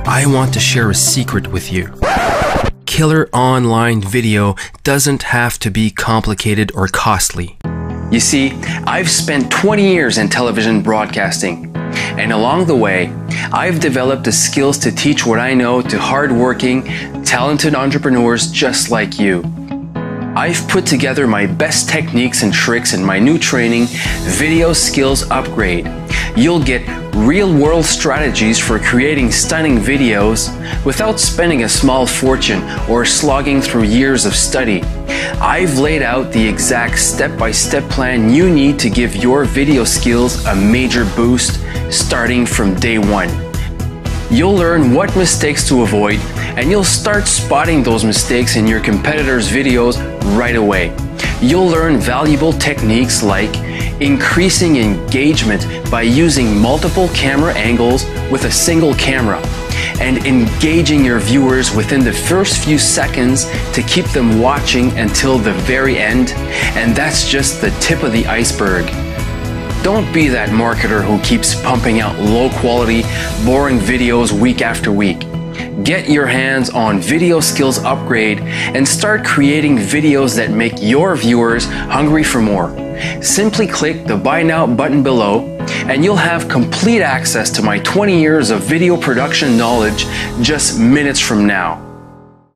I want to share a secret with you. Killer online video doesn't have to be complicated or costly. You see, I've spent 20 years in television broadcasting, and along the way, I've developed the skills to teach what I know to hardworking, talented entrepreneurs just like you. I've put together my best techniques and tricks in my new training, Video Skills Upgrade. You'll get real-world strategies for creating stunning videos without spending a small fortune or slogging through years of study. I've laid out the exact step-by-step plan you need to give your video skills a major boost starting from day one. You'll learn what mistakes to avoid, and you'll start spotting those mistakes in your competitors' videos right away. You'll learn valuable techniques like increasing engagement by using multiple camera angles with a single camera, and engaging your viewers within the first few seconds to keep them watching until the very end, and that's just the tip of the iceberg. Don't be that marketer who keeps pumping out low-quality, boring videos week after week. Get your hands on Video Skills Upgrade and start creating videos that make your viewers hungry for more. Simply click the Buy Now button below and you'll have complete access to my 20 years of video production knowledge just minutes from now.